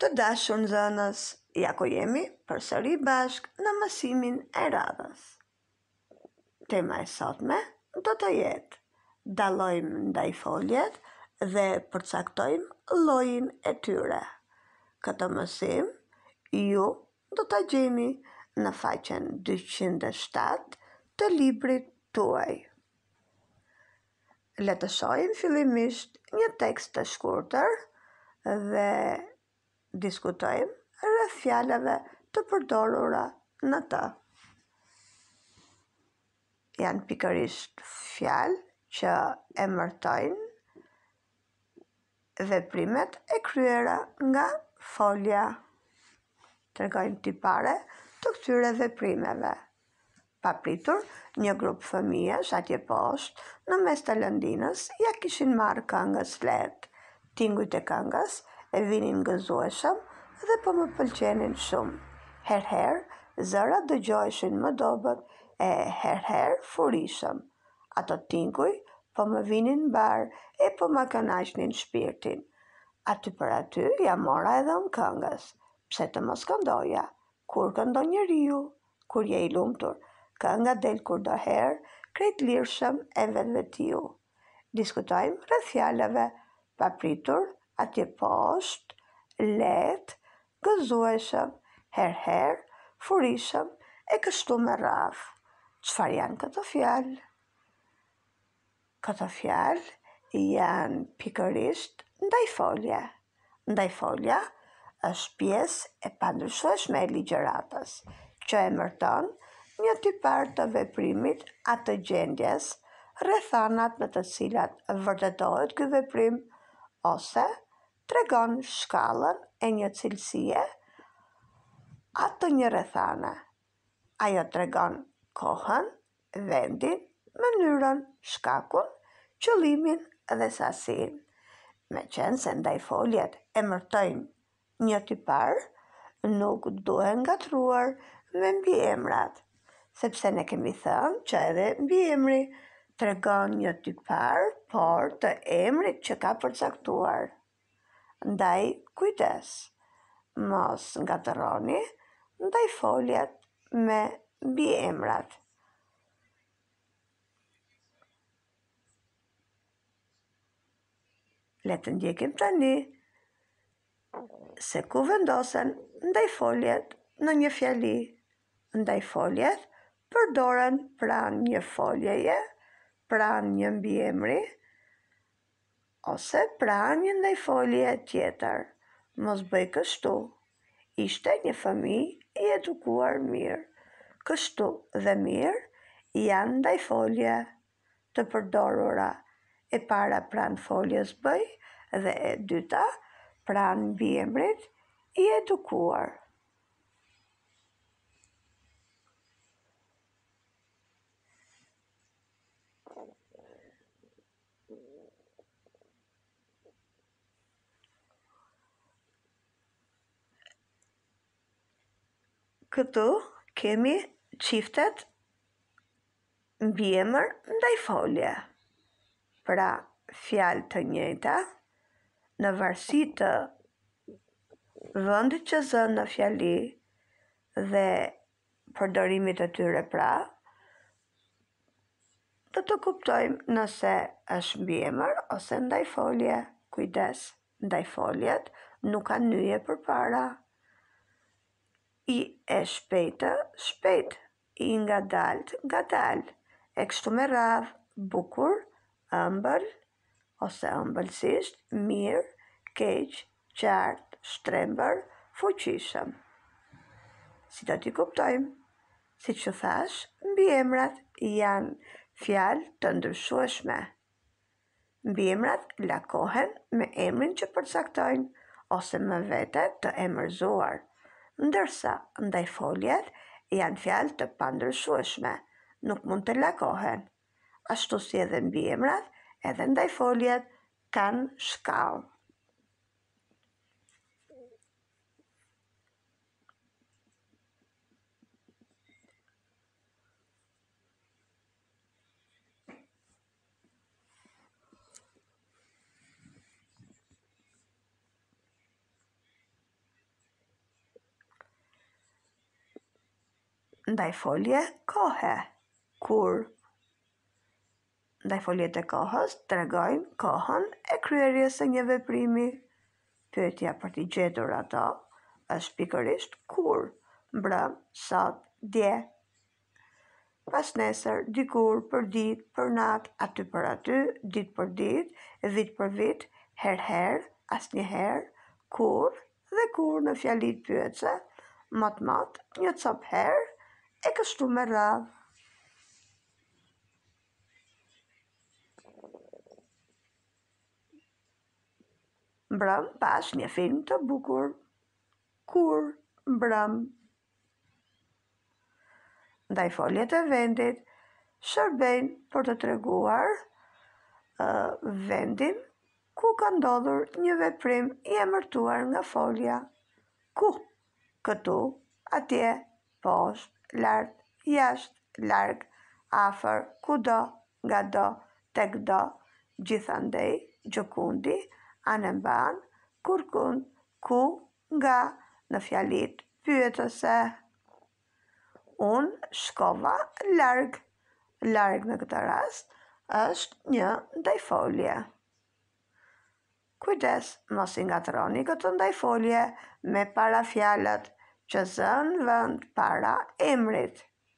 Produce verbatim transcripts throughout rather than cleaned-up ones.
Të dashur nxënës, ja ku jemi përsëri bashkë në mësimin e radhës. Tema e sotme do të jetë: dallojmë ndaj foljet dhe përcaktojmë llojin e tyre. Këtë mësim ju do ta gjeni në faqen dyqind e shtatë të librit tuaj. Le të shohim fillimisht një tekst të shkurtër dhe diskutojmë rreth fjalëve të përdorura në të. Janë pikërisht fjalë që emërtojnë veprimet e kryera nga folja. Tregojnë tipare të këtyre veprimeve. Papritur, një grup fëmijësh atje poshtë, në mes të lëndinës, ja kishin marrë këngës lehtë. Tingujt e këngës e vinin gëzueshëm dhe po më pëlqenin shumë. Herherë zërat dëgjoheshin më dobët e herherë furishëm. Ato tinguj po më vinin mbar e po më kënaqnin shpirtin. Aty për aty ja mora edhe unë këngës. Pse të mos këndoja? Kur këndon njeriu? Kur je i lumtur? Kënga del kurdo herë, krejt lirshëm e vetvetiu. Diskutojmë rreth fjalëve papritur, atje poshtë, lehtë, gëzueshëm, herherë, furishëm e kështu me radhë. Çfarë janë këto fjalë? Këto fjalë janë pikërisht ndajfolje. Ndajfolja është pjesë e pandryshueshme e ligjëratës, që emërton një tipar të veprimit atë gjendjes, rrethanat në të cilat vërtetohet ky veprim, ose tregon shkallën e një cilësie atë një rrethane. Ajo tregon kohën, vendin, mënyrën, shkakun, qëllimin dhe sasinë. Meqense ndajfoljet emërtojnë një tipar, nuk duhen ngatruar me mbiemrat, sepse ne kemi thënë që edhe mbiemri tregon një tipar, por të emrit që ka përcaktuar. Ndaj kujdes, mos ngatëroni ndajfoljet me mbiemrat. Le të ndjekim tani se ku vendosen ndajfoljet në një fjali. Ndajfoljet përdoren pranë një foljeje, pranë një mbiemri, ose pranë një ndajfolje tjetër. Mos bëj kështu. Ishte një fëmijë i edukuar mirë. Kështu dhe mirë janë ndajfolje të përdorura. E para pranë foljes bëj dhe e dyta pranë mbiemrit i edukuar. Këtu kemi çiftet mbiemër ndajfolje. Pra, fjalë të njëjta, në varësi të vendit që zën në fjali dhe përdorimit të tyre, pra, do të kuptojmë nëse është mbiemër ose ndajfolje. Kujdes, ndajfoljet nuk kanë nyje përpara. I e shpejtë, shpejt, i ngadalt, ngadal, e kështu me radhë, bukur, ëmbël, ose ëmbëlsisht, mirë, keq, qartë, shtrembër, fuqishëm. Si do t'i kuptojmë? Si që thash, mbiemrat janë fjalë të ndryshueshme. Mbiemrat lakohen me emrin që përcaktojnë, ose me vete të emërzuar, ndërsa ndajfoljet janë fjalë të pandryshueshme, nuk mund të lakohen. Ashtu si edhe mbiemrat, edhe ndajfoljet kanë shkallë. Ndaj folje kohe, kur. Ndaj foljet e kohës tregojnë kohën e kryerjes së një veprimi. Pyetja për t'i gjetur ato është pikërisht kur, mbrëm, sot, dje. Pas nesër, dikur, për ditë, për natë, aty për aty, ditë për ditë, vit për vit, her her, asnjëherë, kur dhe kur në fjalit pyetse, mot mot, një cop herë, e kështu me radhë. Mbrëm pas një film të bukur. Kur, mbrëm. Ndaj foljet e vendit shërbejnë për të treguar uh, vendin ku ka ndodhur një veprim i emërtuar nga folja. Ku? Këtu, atje, poshtë, lart, jashtë, larg, afër, kudo, ngado, tekdo, gjithandej, gjëkundi, anemban, kurkund, ku, nga, në fjalit pyetëse. Unë shkova larg. Larg në këtë rast është një ndajfolje. Kujdes, mos i ngatroni këtë ndajfolje me parafjalët që zënë vend para emrit.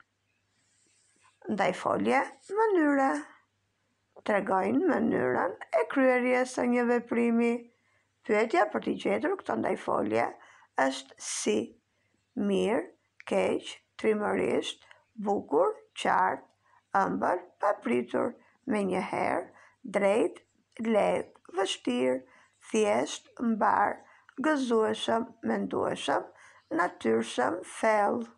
Ndajfolje mënyre tregojnë mënyrën e kryerjes së një veprimi. Pyetja për t'i gjetur këtë ndajfolje është si, mirë, keq, trimërisht, bukur, qartë, ëmbël, papritur, menjëherë, drejt, lehtë, vështirë, thjesht, mbar, gëzueshëm, mendueshëm, natyrshëm, thellë.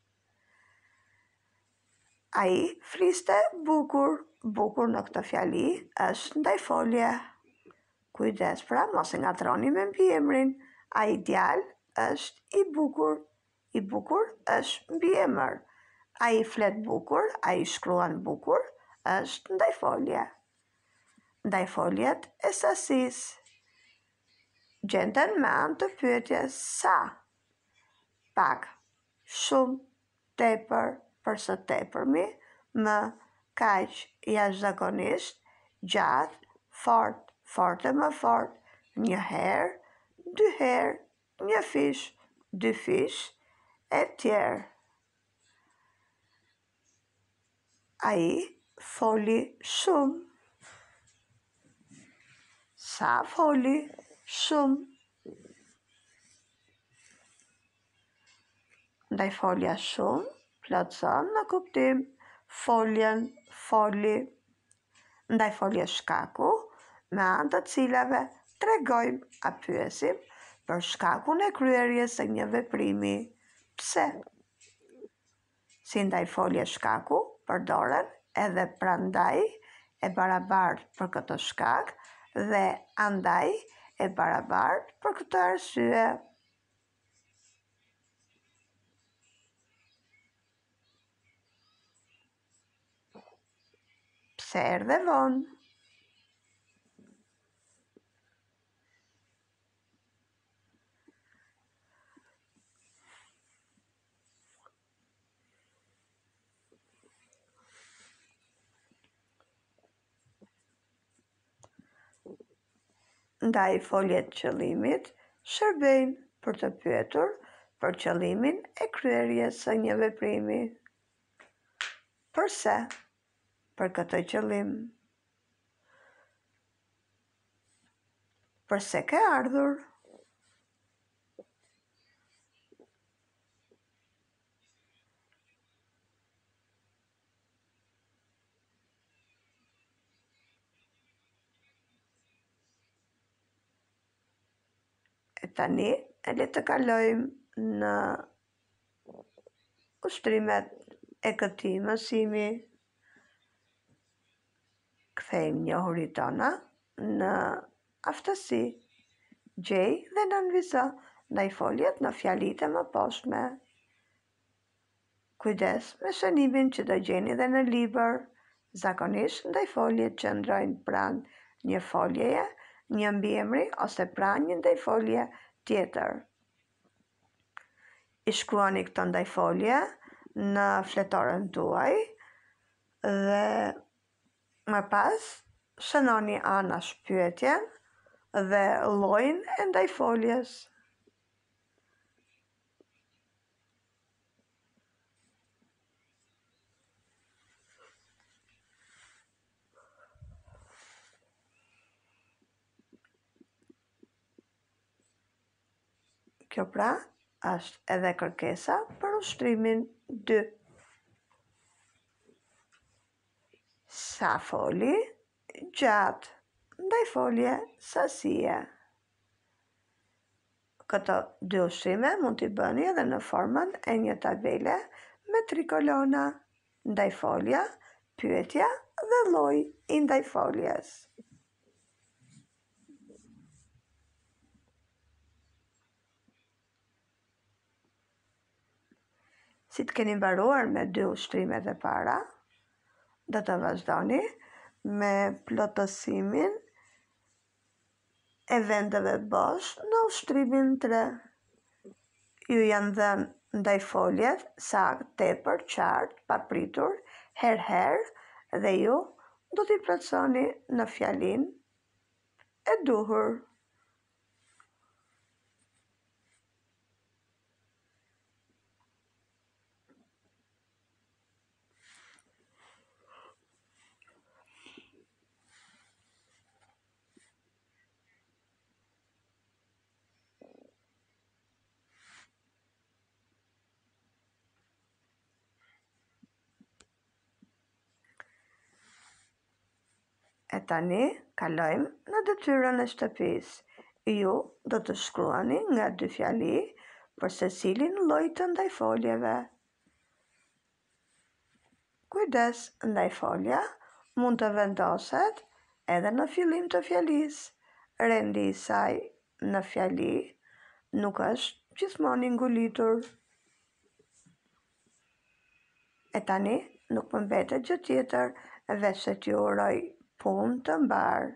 Ai fliste bukur. Bukur në këtë fjali është ndajfolje. Kujdes pra, mos e ngatroni me mbiemrin. Ai djalë është i bukur. I bukur është mbiemër. Ai flet bukur, ai shkruan bukur, është ndajfolje. Ndajfoljet e sasisë gjenden me anë të pyetjes sa, pak, shumë, tepër, për së tepërmi, më, kaq, jashtëzakonisht, gjatë, fort, forte më fort, një herë, dy herë, një fish, dy fish, e tjerë. Ai foli shumë. Sa foli shumë. Ndajfolja shumë plotëson në kuptim foljen, foli. Ndajfolja shkaku, me anë të cilave tregojmë a pyesim për shkakun e kryerjes së një veprimi. Pse? Si ndajfolje shkaku përdoren edhe prandaj e barabartë për këtë shkak dhe andaj e barabartë për këtë arsye. Pse erdhe vonë? Ndaj foljet qëllimit shërbejnë për të pyetur për qëllimin e kryerjes së një veprimi. Përse? Për këtë qëllim. Përse ke ardhur? E tani, e le të kalojmë në ushtrimet e këtij mësimi. Kthejmë njohurit tona në aftësi. Gjej dhe nënvizo ndajfoljet në fjalitë e mëposhtme. Kujdes me shënimin që do gjeni dhe në libër. Zakonisht ndajfoljet qëndrojnë pranë një foljeje, një mbiemri ose pranë një ndajfolje tjetër. I shkruani këtë ndajfolje në fletorën tuaj dhe më pas shënoni anash pyetjen dhe llojin e ndajfoljes. Kjo pra është edhe kërkesa për ushtrimin dy. Sa foli, gjatë, ndaj folje, sasie. Këto dy ushtrime mund t'i bëni edhe në formën e një tabele me tri kolona, ndaj folja, pyetja dhe lloji i ndajfoljes. Si të keni mbaruar me dy ushtrimet e para, do të vazhdoni me plotësimin e vendeve bosh në ushtrimin tre. Ju janë dhënë ndajfoljet sa tepër qartë, papritur, herë-herë dhe ju do t'i plotësoni në fjalinë e duhur. E tani kalojmë në detyrën e shtëpisë. Ju do të shkruani nga dy fjali për secilin lloj të ndajfoljeve. Kujdes, ndajfolja mund të vendoset edhe në fillim të fjalisë. Rendi i saj në fjali nuk është gjithmonë i ngulitur. E tani nuk më mbetet gjë tjetër veç se t'ju uroj punë të mbar.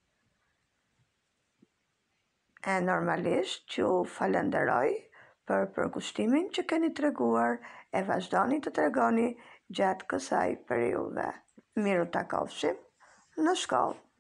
E normalisht që ju falenderoj për përkushtimin që keni treguar e vazhdoni të tregoni gjatë kësaj periudhe. Miru takofshim në shkollë.